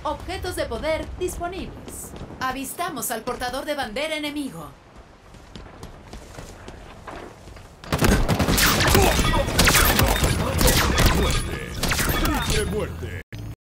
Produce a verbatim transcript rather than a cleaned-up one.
Objetos de poder disponibles. Avistamos al portador de bandera enemigo.